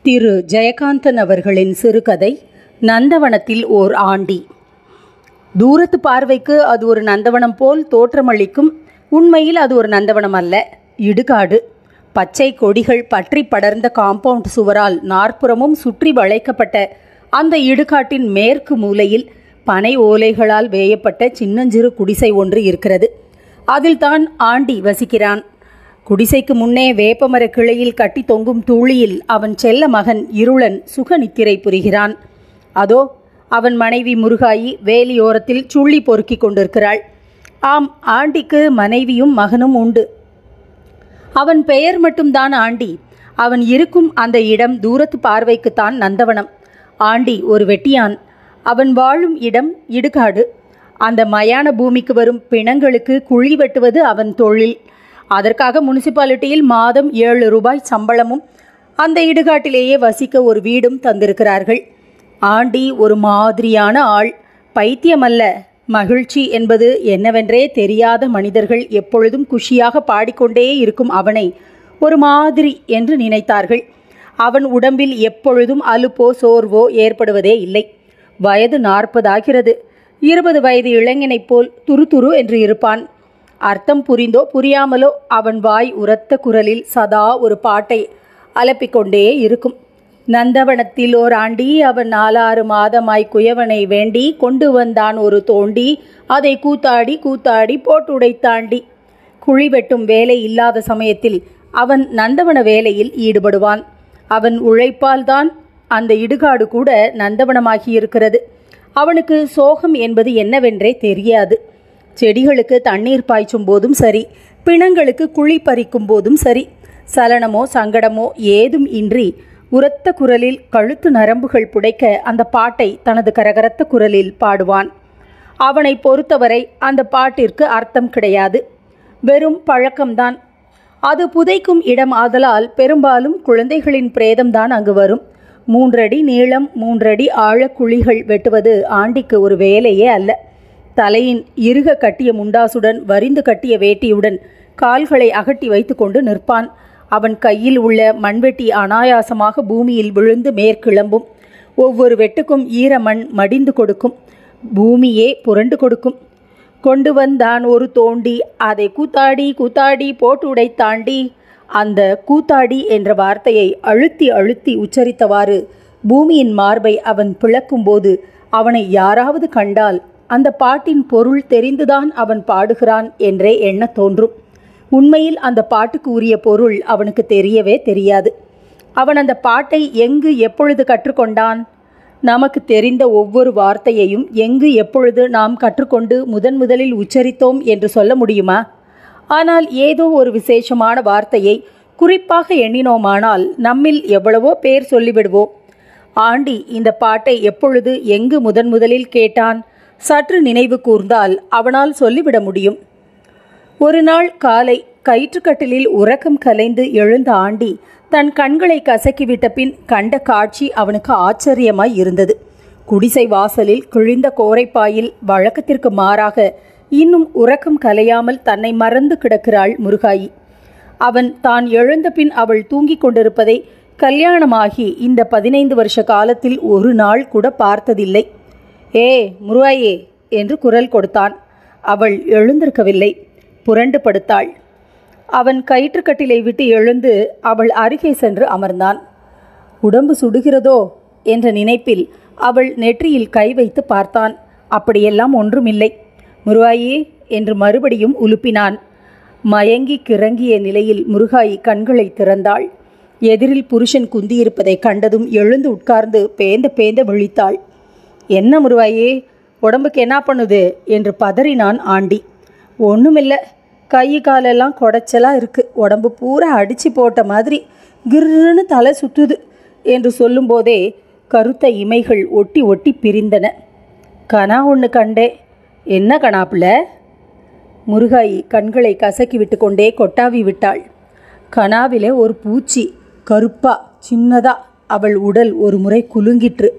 திரு ஜெயகாந்தன் அவர்களின் சிறுகதை நந்தவனத்தில் ஓர் ஆண்டி. தூரத்து பார்வைக்கு அது ஒரு நந்தவனம் போல் தோற்றமளிக்கும். உண்மையில் அது ஒரு நந்தவனம் அல்ல, இடுகாடு. பச்சை கொடிகள் பற்றி படர்ந்த காம்பவுண்ட் சுவரால் நாற்புறமும் சுற்றி வளைக்கப்பட்ட அந்த இடுகாட்டின் மேற்கு மூலையில் பனை ஓலைகளால் வேயப்பட்ட சின்னஞ்சிறு குடிசை ஒன்று இருக்கிறது. அதில்தான் ஆண்டி வசிக்கிறான். குடிசைக்கு முன்னே வேப்பமர கிளையில் கட்டி தொங்கும் தூளியில் அவன் செல்ல மகன் இருளன் சுகநித்திரை புரிகிறான். அதோ அவன் மனைவி முருகாயி வேலியோரத்தில் சுள்ளி பொறுக்கி கொண்டிருக்கிறாள். ஆம், ஆண்டிக்கு மனைவியும் மகனும் உண்டு. அவன் பெயர் மட்டும்தான் ஆண்டி. அவன் இருக்கும் அந்த இடம் தூரத்து பார்வைக்குத்தான் நந்தவனம். ஆண்டி ஒரு வெட்டியான். அவன் வாழும் இடம் இடுகாடு. அந்த மயான பூமிக்கு வரும் பிணங்களுக்கு குழி வெட்டுவது அவன் தொழில். அதற்காக முனிசிபாலிட்டியில் மாதம் 7 ரூபாய் சம்பளமும் அந்த இடுகாட்டிலேயே வசிக்க ஒரு வீடும் தந்திருக்கிறார்கள். ஆண்டி ஒரு மாதிரியான ஆள். பைத்தியமல்ல, மகிழ்ச்சி என்பது என்னவென்றே தெரியாத மனிதர்கள் எப்பொழுதும் குஷியாக பாடிக்கொண்டே இருக்கும் அவனை ஒரு மாதிரி என்று நினைத்தார்கள். அவன் உடம்பில் எப்பொழுதும் அலுப்போ சோர்வோ ஏற்படுவதே இல்லை. வயது 40 ஆகிறது. 20 வயது இளைஞனைப் போல் துரு என்று இருப்பான். அர்த்தம் புரிந்தோ புரியாமலோ அவன் வாய் உரத்த குரலில் சதா ஒரு பாட்டை அலப்பிக்கொண்டே இருக்கும். நந்தவனத்தில் ஓர் ஆண்டி, அவன் 4-6 மாதமாய் குயவனை வேண்டி கொண்டு வந்தான் ஒரு தோண்டி, அதை கூத்தாடி கூத்தாடி போட்டுடைத்தாண்டி. குழி வெட்டும் வேலை இல்லாத சமயத்தில் அவன் நந்தவன வேலையில் ஈடுபடுவான். அவன் உழைப்பால்தான் அந்த இடுகாடு கூட நந்தவனமாகியிருக்கிறது. அவனுக்கு சோகம் என்பது என்னவென்றே தெரியாது. செடிகளுக்கு தண்ணீர் பாய்ச்சும் போதும் சரி, பிணங்களுக்கு குழி பறிக்கும் போதும் சரி, சலனமோ சங்கடமோ ஏதும் இன்றி உரத்த குரலில் கழுத்து நரம்புகள் புடைக்க அந்த பாட்டை தனது கரகரத்த குரலில் பாடுவான். அவனை பொறுத்தவரை அந்த பாட்டிற்கு அர்த்தம் கிடையாது, வெறும் பழக்கம்தான். அது புதைக்கும் இடம் ஆதலால் பெரும்பாலும் குழந்தைகளின் பிரேதம்தான் அங்கு வரும். 3 அடி நீளம் 3 அடி ஆழ குழிகள் வெட்டுவது ஆண்டிக்கு ஒரு வேலையே அல்ல. தலையின் இறுக கட்டிய முண்டாசுடன் வரிந்து கட்டிய வேட்டியுடன் கால்களை அகட்டி வைத்து கொண்டு நிற்பான். அவன் கையில் உள்ள மண்வெட்டி அனாயாசமாக பூமியில் விழுந்து மேற்கிளம்பும். ஒவ்வொரு வெட்டுக்கும் ஈரமண் மடிந்து கொடுக்கும், பூமியே புரண்டு கொடுக்கும். கொண்டு வந்தான் ஒரு தோண்டி, அதை கூத்தாடி கூத்தாடி போட்டு உடைத்தாண்டி. அந்த கூத்தாடி என்ற வார்த்தையை அழுத்தி அழுத்தி உச்சரித்தவாறு பூமியின் மார்பை அவன் பிளக்கும்போது அவனை யாராவது கண்டால் அந்த பாட்டின் பொருள் தெரிந்துதான் அவன் பாடுகிறான் என்றே எண்ண தோன்றும். உண்மையில் அந்த பாட்டுக்கு உரிய பொருள் அவனுக்கு தெரியவே தெரியாது. அவன் அந்த பாட்டை எங்கு எப்பொழுது கற்றுக்கொண்டான்? நமக்கு தெரிந்த ஒவ்வொரு வார்த்தையையும் எங்கு எப்பொழுது நாம் கற்றுக்கொண்டு முதலில் உச்சரித்தோம் என்று சொல்ல முடியுமா? ஆனால் ஏதோ ஒரு விசேஷமான வார்த்தையை குறிப்பாக எண்ணினோமானால் நம்மில் எவ்வளவோ பேர் சொல்லிவிடுவோம். ஆண்டி இந்த பாட்டை எப்பொழுது எங்கு முதலில் கேட்டான்? சற்று நினைவு கூர்ந்தால் அவனால் சொல்லிவிட முடியும். ஒரு நாள் காலை கயிற்றுக்கட்டிலில் உறக்கம் கலைந்து எழுந்த ஆண்டி தன் கண்களை கசக்கிவிட்ட பின் கண்ட காட்சி அவனுக்கு ஆச்சரியமாய் இருந்தது. குடிசை வாசலில் கிழிந்த கோரைப்பாயில் வழக்கத்திற்கு மாறாக இன்னும் உறக்கம் கலையாமல் தன்னை மறந்து கிடக்கிறாள் முருகாயி. அவன் தான் எழுந்த பின் அவள் தூங்கிக் கொண்டிருப்பதை கல்யாணமாகி இந்த 15 வருஷ காலத்தில் ஒரு நாள் கூட பார்த்ததில்லை. ஏ முருகாயே என்று குரல் கொடுத்தான். அவள் எழுந்திருக்கவில்லை, புரண்டு படுத்தாள். அவன் கயிற்றுக்கட்டிலை விட்டு எழுந்து அவள் அருகே சென்று அமர்ந்தான். உடம்பு சுடுகிறதோ என்ற நினைப்பில் அவள் நெற்றியில் கை வைத்து பார்த்தான். அப்படியெல்லாம் ஒன்றுமில்லை. முருகாயே என்று மறுபடியும் உலுப்பினான். மயங்கி கிறங்கிய நிலையில் முருகாயி கண்களை திறந்தாள். எதிரில் புருஷன் குந்தியிருப்பதை கண்டதும் எழுந்து உட்கார்ந்து பேந்த விழித்தாள். என்ன முருகாயே, உடம்புக்கு என்ன பண்ணுது என்று பதறினான் ஆண்டி. ஒன்றுமில்லை, கை காலெல்லாம் குடைச்சலாக இருக்குது, உடம்பு பூரா அடித்து போட்ட மாதிரி கிர்ன்னு தலை சுற்றுது என்று சொல்லும்போதே கருத்த இமைகள் ஒட்டி ஒட்டி பிரிந்தன. கனா ஒன்று கண்டே. என்ன கனாப்புல? முருகாயி கண்களை கசக்கி விட்டு கொண்டே கொட்டாவி விட்டாள். கனாவிலே ஒரு பூச்சி, கருப்பா சின்னதா. அவள் உடல் ஒரு முறை குலுங்கிற்று.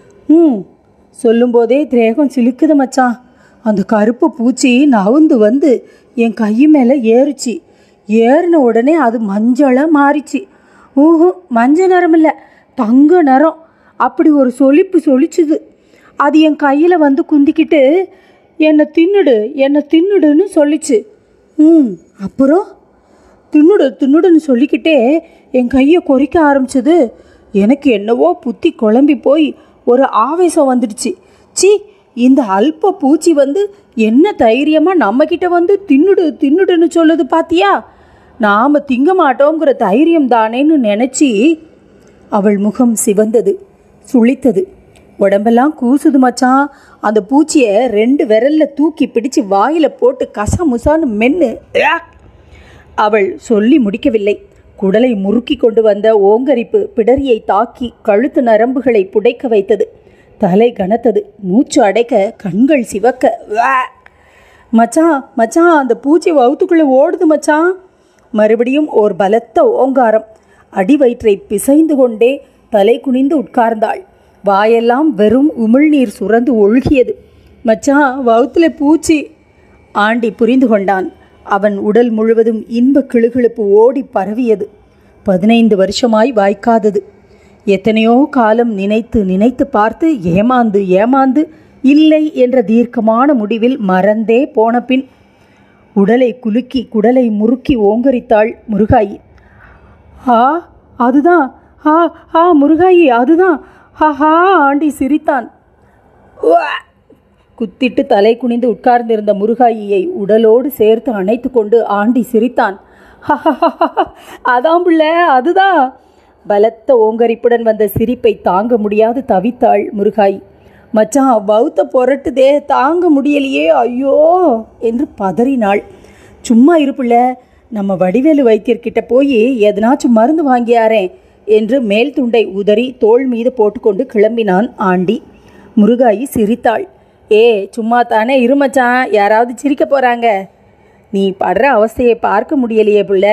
சொல்லும்போதே திரேகம் சிலுக்குது மச்சான். அந்த கருப்பு பூச்சி நவுந்து வந்து என் கை மேலே ஏறுச்சு. ஏறின உடனே அது மஞ்சளாக மாறிச்சு. மஞ்சள் நிறம் இல்லை, தங்க நிறம். அப்படி ஒரு சொலிப்பு சொலிச்சுது. அது என் கையில் வந்து குந்திக்கிட்டு என்னை தின்னுடுன்னு சொல்லிச்சு. அப்புறம் தின்னுடுன்னு சொல்லிக்கிட்டே என் கையை கொறிக்க ஆரம்பிச்சது. எனக்கு என்னவோ புத்தி குழம்பி போய் ஒரு ஆவேசம் வந்துடுச்சு. சி, இந்த அல்ப பூச்சி வந்து என்ன தைரியமாக நம்மக்கிட்ட வந்து தின்னுடுன்னு சொல்லுது பாத்தியா? நாம் திங்க மாட்டோங்கிற தைரியம் தானேன்னு நினச்சி. அவள் முகம் சிவந்தது, சுளித்தது, உடம்பெல்லாம் கூசுது மச்சான். அந்த பூச்சியை 2 விரலில் தூக்கி பிடிச்சு வாயில் போட்டு கசமுசான்னு மென்று. அவள் சொல்லி முடிக்கவில்லை. குடலை முறுக்கி கொண்டு வந்த ஓங்கரிப்பு பிடரியை தாக்கி கழுத்து நரம்புகளை புடைக்க வைத்தது. தலை கனத்தது, மூச்சு அடைக்க, கண்கள் சிவக்க. மச்சான் அந்த பூச்சி வவுத்துக்குள்ளே ஓடுது மச்சான். மறுபடியும் ஓர் பலத்த ஓங்காரம். அடி வயிற்றை பிசைந்து கொண்டே தலை குனிந்து உட்கார்ந்தாள். வாயெல்லாம் வெறும் உமிழ்நீர் சுரந்து ஒழுகியது. மச்சான், வவுத்துல பூச்சி. ஆண்டி புரிந்து கொண்டான். அவன் உடல் முழுவதும் இன்ப கிளுகிழுப்பு ஓடி பரவியது. 15 வருஷமாய் வாய்க்காதது. எத்தனையோ காலம் நினைத்து பார்த்து ஏமாந்து இல்லை என்ற தீர்க்கமான முடிவில் மறந்தே போன பின் உடலை குலுக்கி குடலை முறுக்கி ஓங்கரித்தாள் முருகாயி. அதுதான் முருகாயி, அதுதான். ஆண்டி சிரித்தான். குத்திட்டு தலை குனிந்து உட்கார்ந்திருந்த முருகாயியை உடலோடு சேர்த்து அணைத்து கொண்டு ஆண்டி சிரித்தான். அதான் பிள்ளை, அதுதான். பலத்த ஓங்கரிப்புடன் வந்த சிரிப்பை தாங்க முடியாது தவித்தாள் முருகாய். மச்சான், வவுத்த புரட்டுதே, தாங்க முடியலையே, ஐயோ என்று பதறினாள். சும்மா இருப்புல, நம்ம வடிவேலு வைத்தியர்கிட்ட போய் எதனாச்சும் மருந்து வாங்கியாரேன் என்று மேல் துண்டை உதறி தோள் மீது போட்டுக்கொண்டு கிளம்பினான் ஆண்டி. முருகாயி சிரித்தாள். சும்மா தானே இருமச்சான், யாராவது சிரிக்க போகிறாங்க. நீ படுற அவஸ்தையை பார்க்க முடியலையே புள்ள.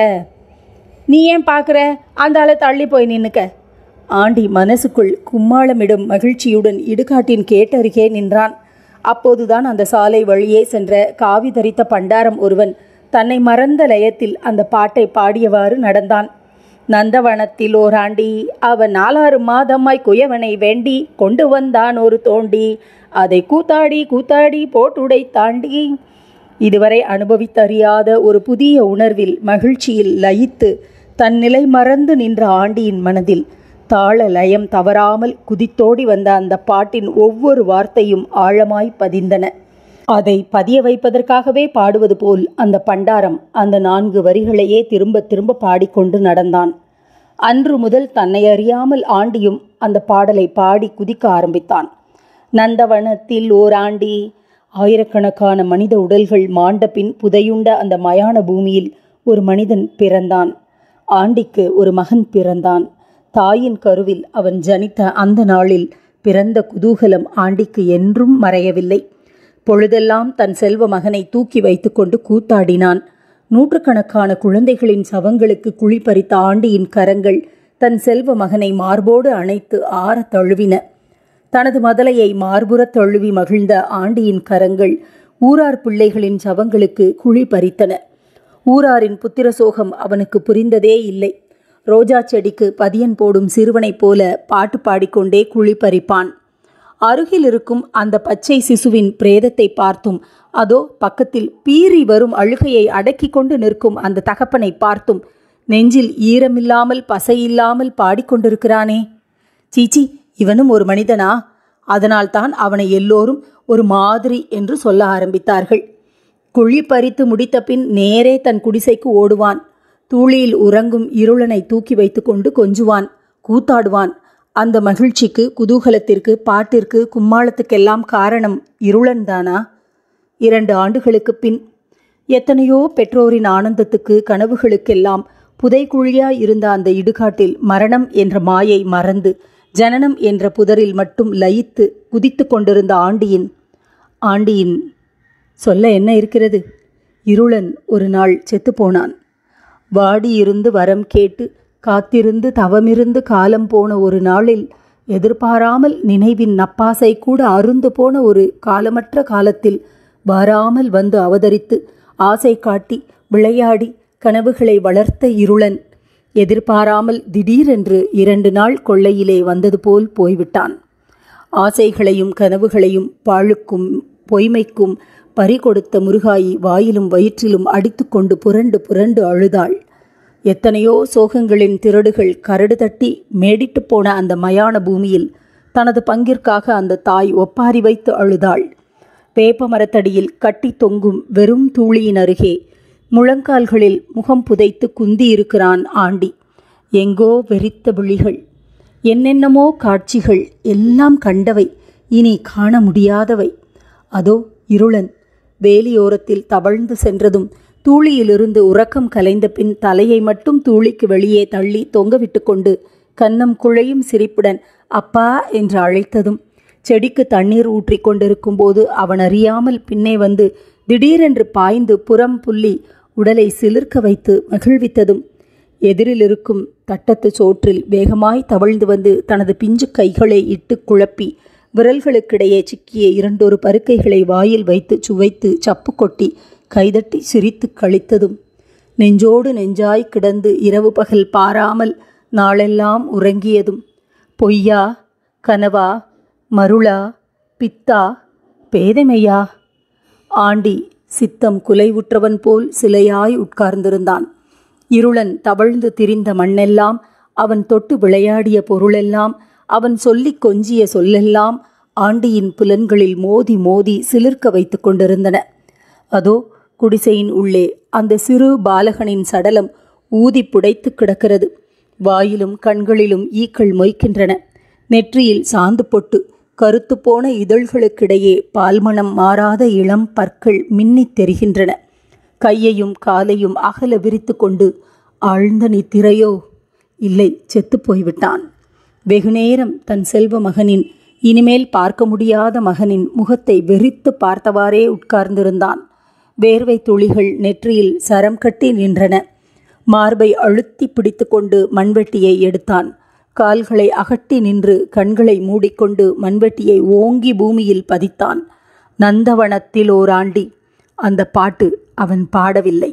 நீ ஏன் பார்க்குற? அந்த ஆளை தள்ளி போய் நின்னுக்க. ஆண்டி மனசுக்குள் கும்மாளமிடும் மகிழ்ச்சியுடன் இடுகாட்டின் கேட்டருகே நின்றான். அப்போதுதான் அந்த சாலை வழியே சென்ற காவி தரித்த பண்டாரம் ஒருவன் தன்னை மறந்த லயத்தில் அந்த பாட்டை பாடியவாறு நடந்தான். நந்தவனத்தில் ஓராண்டி, அவன் 4-6 மாதமாய் குயவனை வேண்டி கொண்டு வந்தான் ஒரு தோண்டி, அதை கூத்தாடி போட்டுடை தாண்டி. இதுவரை அனுபவித்தறியாத ஒரு புதிய உணர்வில் மகிழ்ச்சியில் லயித்து தன் நிலை மறந்து நின்ற ஆண்டியின் மனதில் தாள லயம் தவறாமல் குதித்தோடி வந்த அந்த பாட்டின் ஒவ்வொரு வார்த்தையும் ஆழமாய் பதிந்தன. அதை பதிய வைப்பதற்காகவே பாடுவது போல் அந்த பண்டாரம் அந்த 4 வரிகளையே திரும்ப திரும்ப பாடிக்கொண்டு நடந்தான். அன்று முதல் தன்னை அறியாமல் ஆண்டியும் அந்த பாடலை பாடி குதிக்க ஆரம்பித்தான். நந்தவனத்தில் ஓராண்டி, ஆயிரக்கணக்கான மனித உடல்கள் மாண்ட பின் புதையுண்ட அந்த மயான பூமியில் ஒரு மனிதன் பிறந்தான். ஆண்டிக்கு ஒரு மகன் பிறந்தான். தாயின் கருவில் அவன் ஜனித்த அந்த நாளில் பிறந்த குதூகலம் ஆண்டிக்கு என்றும் மறையவில்லை. பொழுதெல்லாம் தன் செல்வ மகனை தூக்கி வைத்து கொண்டு கூத்தாடினான். 100கணக்கான குழந்தைகளின் சவங்களுக்கு குழி பறித்த ஆண்டியின் கரங்கள் தன் செல்வ மகனை மார்போடு அணைத்து ஆற தழுவின. தனது மதலையை மார்புறத் தழுவி மகிழ்ந்த ஆண்டியின் கரங்கள் ஊரார் பிள்ளைகளின் சவங்களுக்கு குழி பறித்தன. ஊராரின் புத்திர சோகம் அவனுக்கு புரிந்ததே இல்லை. ரோஜா செடிக்கு பதியன் போடும் சிறுவனைப் போல பாட்டு பாடிக்கொண்டே குழி பறிப்பான். அருகில் இருக்கும் அந்த பச்சை சிசுவின் பிரேதத்தை பார்த்தும், அதோ பக்கத்தில் பீறி வரும் அழுகையை அடக்கி கொண்டு நிற்கும் அந்த தகப்பனை பார்த்தும் நெஞ்சில் ஈரமில்லாமல் பசையில்லாமல் பாடிக்கொண்டிருக்கிறானே. சீச்சி, இவனும் ஒரு மனிதனா? அதனால்தான் அவனை எல்லோரும் ஒரு மாதிரி என்று சொல்ல ஆரம்பித்தார்கள். குழி பறித்து முடித்த பின் நேரே தன் குடிசைக்கு ஓடுவான். தூளியில் உறங்கும் இருளனை தூக்கி வைத்து கொண்டு கொஞ்சுவான், கூத்தாடுவான். அந்த மகிழ்ச்சிக்கு, குதூகலத்திற்கு, பாட்டிற்கு, கும்மாளத்துக்கெல்லாம் காரணம் இருளன்தானா? 2 ஆண்டுகளுக்கு பின் எத்தனையோ பெற்றோரின் ஆனந்தத்துக்கு, கனவுகளுக்கெல்லாம் புதைக்குழியாய் இருந்த அந்த இடுகாட்டில் மரணம் என்ற மாயை மறந்து ஜனனம் என்ற புதரில் மட்டும் லயித்து குதித்து கொண்டிருந்த ஆண்டியின் சொல்ல என்ன இருக்கிறது? இருளன் ஒரு நாள் செத்துப்போனான். வாடியிருந்து வரம் கேட்டு காத்திருந்து தவமிருந்து காலம் போன ஒரு நாளில், எதிர்பாராமல் நினைவின் நப்பாசை கூட அருந்து போன ஒரு காலமற்ற காலத்தில் வாராமல் வந்து அவதரித்து ஆசை காட்டி விளையாடி கனவுகளை வளர்த்த இருளன் எதிர்பாராமல் திடீரென்று 2 நாள் கொள்ளையிலே வந்தது போல் போய்விட்டான். ஆசைகளையும் கனவுகளையும் பாழுக்கும் பொய்மைக்கும் பறிகொடுத்த முருகாயி வாயிலும் வயிற்றிலும் அடித்து கொண்டு புரண்டு புரண்டு அழுதாள். எத்தனையோ சோகங்களின் திரடுகள் கரடு தட்டி மேடிட்டு போன அந்த மயான பூமியில் தனது பங்கிற்காக அந்த தாய் ஒப்பாரி வைத்து அழுதாள். வேப்ப மரத்தடியில் கட்டி தொங்கும் வெறும் தூளியின் அருகே முழங்கால்களில் முகம் புதைத்து குந்தியிருக்கிறான் ஆண்டி. எங்கோ வெறித்த விழிகள், என்னென்னமோ காட்சிகள், எல்லாம் கண்டவை, இனி காண முடியாதவை. அதோ இருளன் வேலியோரத்தில் தவழ்ந்து சென்றதும் தூளியிலிருந்து உறக்கம் கலைந்த பின் தலையை மட்டும் தூளிக்கு வெளியே தள்ளி தொங்கவிட்டு கொண்டு கன்னம் குழையும் சிரிப்புடன் அப்பா என்று அழைத்ததும், செடிக்கு தண்ணீர் ஊற்றி கொண்டிருக்கும் போது அவன் அறியாமல் பின்னே வந்து திடீரென்று பாய்ந்து புறம் புள்ளி உடலை சிலிர்க்க வைத்து மகிழ்வித்ததும், எதிரில் இருக்கும் தட்டத்து சோற்றில் வேகமாய் தவழ்ந்து வந்து தனது பிஞ்சு கைகளை இட்டு குழப்பி விரல்களுக்கிடையே சிக்கிய 2 பருக்கைகளை வாயில் வைத்து சுவைத்து சப்பு கொட்டி கைதட்டி சிரித்து கழித்ததும், நெஞ்சோடு நெஞ்சாய் கிடந்து இரவு பகல் பாராமல் நாளெல்லாம் உறங்கியதும், பொய்யா கனவா மருளா பித்தா பேதைமையா? ஆண்டி சித்தம் குலைவுற்றவன் போல் சிலையாய் உட்கார்ந்திருந்தான். இருளன் தவழ்ந்து திரிந்த மண்ணெல்லாம், அவன் தொட்டு விளையாடிய பொருளெல்லாம், அவன் சொல்லிக் கொஞ்சிய சொல்லெல்லாம் ஆண்டியின் புலன்களில் மோதி மோதி சிலிர்க்க வைத்து கொண்டிருந்தன. அதோ குடிசையின் உள்ளே அந்த சிறு பாலகனின் சடலம் ஊதி புடைத்து கிடக்கிறது. வாயிலும் கண்களிலும் ஈக்கள் மொய்க்கின்றன. நெற்றியில் சாந்து பொட்டு, கருத்து போன இதழ்களுக்கிடையே பால்மணம் மாறாத இளம் பற்கள் மின்னித் தெரிகின்றன. கையையும் காலையும் அகல விரித்து கொண்டு ஆழ்ந்த நித்திரையோ? இல்லை, செத்து போய்விட்டான். வெகுநேரம் தன் செல்வ மகனின், இனிமேல் பார்க்க முடியாத மகனின் முகத்தை வெறித்து பார்த்தவாறே உட்கார்ந்திருந்தான். வேர்வை துளிகள் நெற்றியில் சரம் கட்டி நின்றன. மார்பை அழுத்தி பிடித்து கொண்டு மண்வெட்டியை எடுத்தான். கால்களை அகட்டி நின்று கண்களை மூடிக்கொண்டு மண்வெட்டியை ஓங்கி பூமியில் பதித்தான். நந்தவனத்தில் ஓராண்டி. அந்த பாட்டு அவன் பாடவில்லை.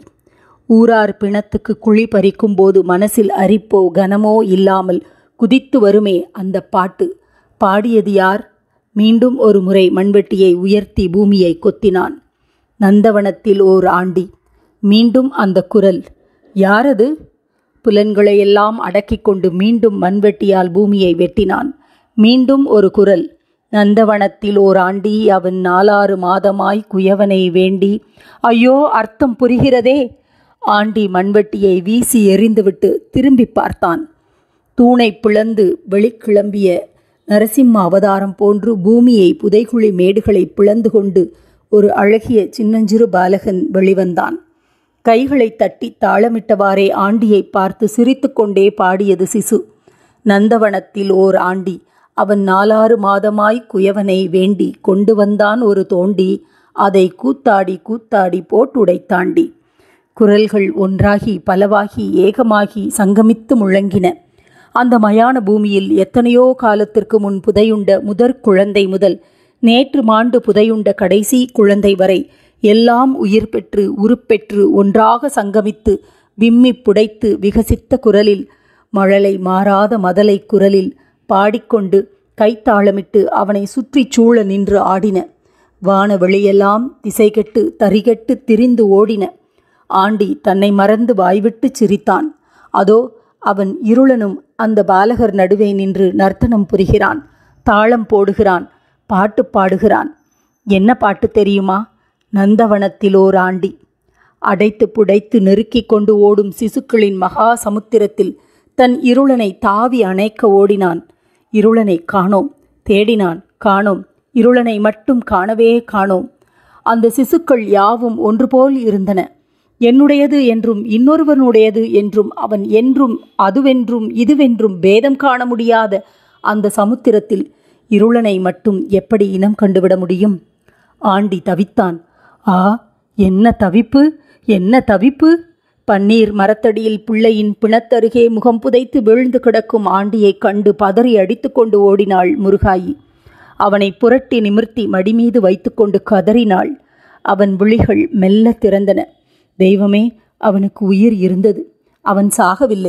ஊரார் பிணத்துக்கு குழி பறிக்கும் போது மனசில் அரிப்போ கனமோ இல்லாமல் குதித்து வருமே அந்த பாட்டு. பாடியது யார்? மீண்டும் ஒரு முறை மண்வெட்டியை உயர்த்தி பூமியை கொத்தினான். நந்தவனத்தில் ஓர் ஆண்டி. மீண்டும் அந்த குரல். யாரது? புலன்களையெல்லாம் அடக்கி கொண்டு மீண்டும் மண்வெட்டியால் பூமியை வெட்டினான். மீண்டும் ஒரு குரல். நந்தவனத்தில் ஓர் ஆண்டி, அவன் 4-6 மாதமாய் குயவனை வேண்டி. ஐயோ, அர்த்தம் புரிகிறதே. ஆண்டி மண்வெட்டியை வீசி எறிந்துவிட்டு திரும்பி பார்த்தான். தூணை பிளந்து வெளிக்கிளம்பிய நரசிம்ம அவதாரம் போன்று பூமியை புதைகுழி மேடுகளை பிளந்து கொண்டு ஒரு அழகிய சின்னஞ்சிறு பாலகன் வெளிவந்தான். கைகளை தட்டி தாளமிட்டவாறே ஆண்டியை பார்த்து சிரித்து கொண்டே பாடியது சிசு. நந்தவனத்தில் ஓர் ஆண்டி, அவன் 4-6 மாதமாய் குயவனை வேண்டி கொண்டு வந்தான் ஒரு தோண்டி, அதை கூத்தாடி கூத்தாடி போட்டுடைத்தாண்டி. குரல்கள் ஒன்றாகி பலவாகி ஏகமாகி சங்கமித்து முழங்கின. அந்த மயான பூமியில் எத்தனையோ காலத்திற்கு முன் புதையுண்ட முதற் குழந்தை முதல் நேற்று மாண்டு புதையுண்ட கடைசி குழந்தை வரை எல்லாம் உயிர் பெற்று உருப்பெற்று ஒன்றாக சங்கமித்து விம்மி புடைத்து விகசித்த குரலில், மழலை மாறாத மதலை குரலில் பாடிக்கொண்டு கைத்தாளமிட்டு அவனை சுற்றி சூழ நின்று ஆடின. வானவெளியெல்லாம் திசைகெட்டு தரிகெட்டு திரிந்து ஓடின. ஆண்டி தன்னை மறந்து வாய்விட்டு சிரித்தான். அதோ அவன் இருளனும் அந்த பாலகர் நடுவே நின்று நர்த்தனம் புரிகிறான், தாளம் போடுகிறான், பாட்டு பாடுகிறான். என்ன பாட்டு தெரியுமா? நந்தவனத்தில் ஓர் ஆண்டி. அடைத்து புடைத்து நெருக்கி கொண்டு ஓடும் சிசுக்களின் மகா சமுத்திரத்தில் தன் இருளனை தாவி அணைக்க ஓடினான். இருளனை காணோம். தேடினான், காணோம். இருளனை மட்டும் காணவே காணோம். அந்த சிசுக்கள் யாவும் ஒன்றுபோல் இருந்தன. என்னுடையது என்றும் இன்னொருவனுடையது என்றும் அவன் என்றும் அதுவென்றும் இதுவென்றும் பேதம் காண முடியாத அந்த சமுத்திரத்தில் இருளனை மட்டும் எப்படி இனம் கண்டுவிட முடியும்? ஆண்டி தவித்தான். ஆ, என்ன தவிப்பு, என்ன தவிப்பு! பன்னீர் மரத்தடியில் பிள்ளையின் பிணத்தருகே முகம் புதைத்து வீழ்ந்து கிடக்கும் ஆண்டியை கண்டு பதறி அடித்து கொண்டு ஓடினாள் முருகாயி. அவனை புரட்டி நிமிர்த்தி மடிமீது வைத்துக்கொண்டு கதறினாள். அவன் விழிகள் மெல்ல திறந்தன. தெய்வமே, அவனுக்கு உயிர் இருந்தது. அவன் சாகவில்லை.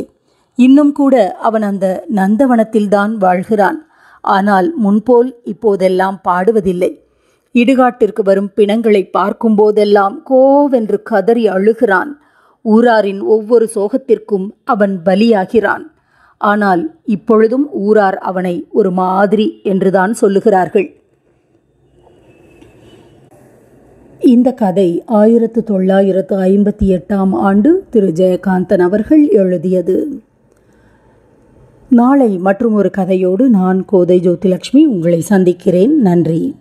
இன்னும் கூட அவன் அந்த நந்தவனத்தில்தான் வாழ்கிறான். ஆனால் முன்போல் இப்போதெல்லாம் பாடுவதில்லை. இடுகாட்டிற்கு வரும் பிணங்களை பார்க்கும் போதெல்லாம் கோவென்று கதறி அழுகிறான். ஊராரின் ஒவ்வொரு சோகத்திற்கும் அவன் பலியாகிறான். ஆனால் இப்பொழுதும் ஊரார் அவனை ஒரு மாதிரி என்றுதான் சொல்லுகிறார்கள். இந்த கதை 1958 திரு ஜெயகாந்தன் அவர்கள் எழுதியது. நாளை மற்றும் ஒரு கதையோடு நான் கோதை ஜோதிலட்சுமி உங்களை சந்திக்கிறேன். நன்றி.